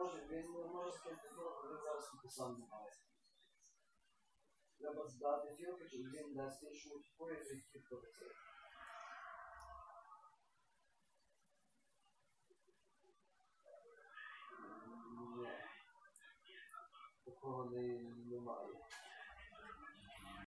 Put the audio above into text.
не може скинути філку, він зараз сам намагається. Треба здати філку, і він дасть іншому типу, і філку працює. Ні. Такого немає.